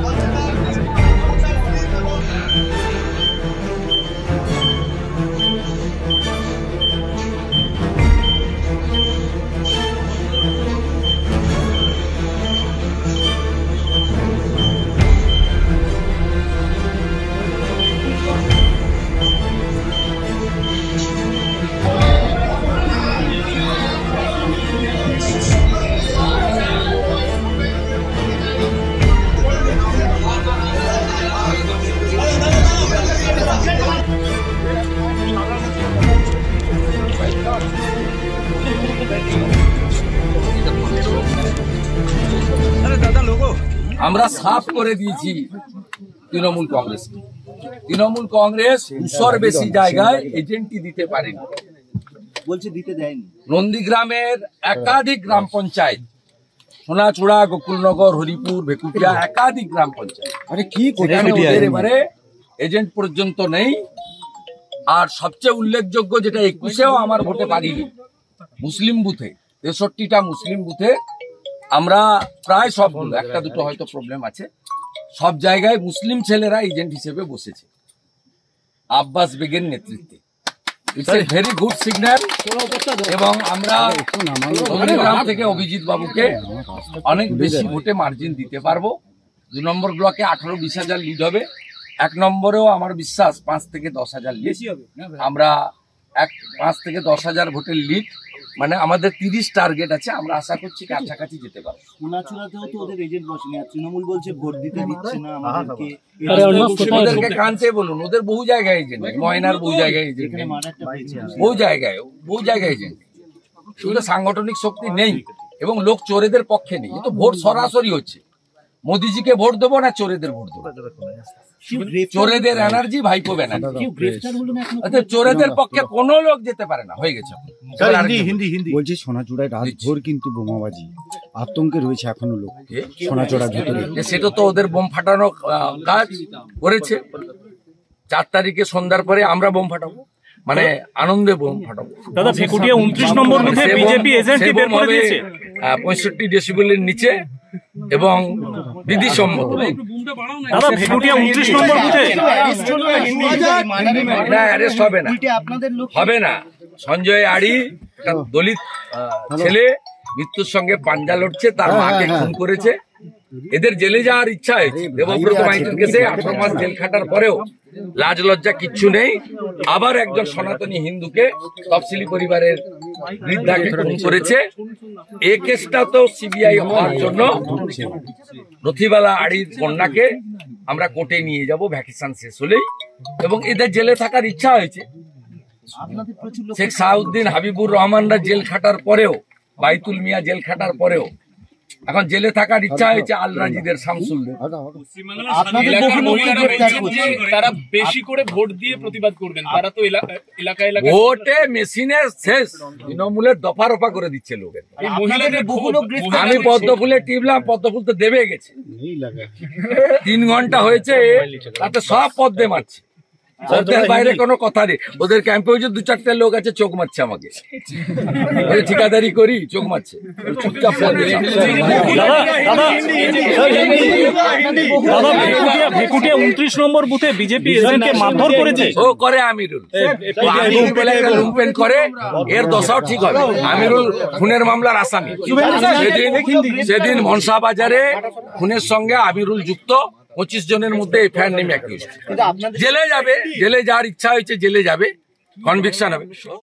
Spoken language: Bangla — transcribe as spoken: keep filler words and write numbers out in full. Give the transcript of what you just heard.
আমরা সাফ করে দিয়েছি তৃণমূল কংগ্রেস তৃণমূল কংগ্রেস দুশোর বেশি জায়গায় এজেন্টই দিতে পারেনি, বলছে দিতে দেয়নি। নন্দীগ্রামের একাধিক গ্রাম পঞ্চায়েত, সোনাচূড়া, গোকুলনগর, হরিপুর, ভেকুটিয়া, একাধিক গ্রাম পঞ্চায়েত আরে কি এবারে এজেন্ট পর্যন্ত নেই। আর সবচেয়ে উল্লেখযোগ্য যেটা একুশেও আমার ভোটে পারিনি, মুসলিম বুথে তেষট্টিটা মুসলিম বুথে আমরা প্রায় সবগুলো, একটা দুটো হয়তো প্রবলেম আছে, সব জায়গায় মুসলিম ছেলেরা এজেন্ট হিসেবে বসেছে আব্বাস বেগের নেতৃত্বে। It's a very good signal. এবং আমরা নন্দীগ্রাম থেকে অভিজিৎ বাবুকে অনেক বেশি ভোটে মার্জিন দিতে পারবো। দুই নম্বর ব্লকে আঠারো বিশ হাজার লিড হবে, এক নম্বরেও আমার বিশ্বাস পাঁচ থেকে দশ হাজার লিড হবে। আমরা এক পাঁচ থেকে দশ হাজার ভোটের লিড, মানে আমাদের তিরিশ টার্গেট আছে, আমরা আশা করছি কাছাকাছি যেতে পারবো। সোনাচূড়াতেও তো ওদের এজেন্ট বসেনি, আর তৃণমূল বলছে ভোট দিতে দিচ্ছে না আমাদেরকে। ওদেরকে কানতে বলুন, ওদের বহু জায়গায় এজেন্ট, ময়নার বহু জায়গায় এজেন্ট, বহু জায়গায় বহু জায়গায় এজেন্ট। শুধু সাংগঠনিক শক্তি নেই এবং লোক চোরেদের পক্ষে নেই। তো ভোট সরাসরি হচ্ছে, মোদিজিকে ভোট দেবো না চোরেদের ভোট দেবো? চোরেদের এনার্জি ভাইপো ব্যানার্জি, চোরেদের পক্ষে কোনো লোক যেতে পারে না। হয়ে গেছে। বলছি সোনাচূড়ায় রাতভর কিন্তু বোমাবাজি, আতঙ্কে রয়েছে এখনো লোক সোনাচূড়ার ভিতরে। সেটা তো ওদের বোম ফাটানো কাজ করেছে। চার তারিখে সন্ধ্যার পরে আমরা বোম ফাটাবো, মানে আনন্দে বোম ফাটাবো। দাদা ভেকুটিয়া উনত্রিশ নম্বর বুথে বিজেপি এজেন্টই বের করে দিয়েছে পঁয়ষট্টি ডেসিবেলের নিচে এবং বিধিসম্মত। দাদা ভেকুটিয়া উনত্রিশ নম্বর বুথে না অ্যারেস্ট হবে না, হবে না। সঞ্জয় আড়ি একটা দলিত ছেলে মৃত্যুর সঙ্গে পাঞ্জা লড়ছে, তার মাকে খুন করেছে। এদের জেলে যাওয়ার ইচ্ছা হয়েছে। দেবব্রত মাইতির কেসে আঠারো মাস জেল খাটার পরেও লাজ লজ্জা কিচ্ছু নেই। আবার একজন সনাতনী হিন্দুকে, তফসিলি পরিবারের বৃদ্ধাকে খুন করেছে। এ কেসটা তো সিবিআই হওয়ার জন্য রথিবালা আড়ির কন্যাকে আমরা কোর্টে নিয়ে যাব ভ্যাকেশন শেষ হলেই, এবং এদের জেলে থাকার ইচ্ছা হয়েছে। শেখ সাউদ্দিন, হাবিবুর রহমানরা জেল খাটার পরেও, বাইতুল মিয়া জেল খাটার পরেও এখন জেলে থাকার ইচ্ছা হয়েছে আল রাজিদের, শামসুলদের। তারা বেশি করে ভোট দিয়ে প্রতিবাদ করবেন, তারা তো এলাকা এলাকা ভোটে মেশিনের শেষ, তৃণমূলের দফা রফা করে দিচ্ছে লোকের। আমি পদ্ম ফুলে টিপলাম, পদ্ম ফুল তো দেবে গেছে, তিন ঘন্টা হয়েছে, তাতে সব পদ্মে মারছে। ওদের বাইরে কোনো কথা নেই। ওদের ক্যাম্পে হয়েছে দু চারটে লোক আছে, চোখ মারছে আমাকে, ঠিকাদারি করি, চোখ মারছে, চুপচাপ। ভেকুটিয়া উনত্রিশ নম্বর বুথে বিজেপি এজেন্টকে মারধর করেছে। ও করে আমিরুল, লুম্পেন করে, এর দশাও ঠিক হবে। আমিরুল খুনের মামলার আসামি। সেদিন সেদিন মনসা বাজারে খুনের সঙ্গে আমিরুল যুক্ত। পঁচিশ জনের মধ্যে এফআইআর নেমে জেলে যাবে, জেলে যাওয়ার ইচ্ছা হয়েছে, জেলে যাবে, কনভিকশন হবে।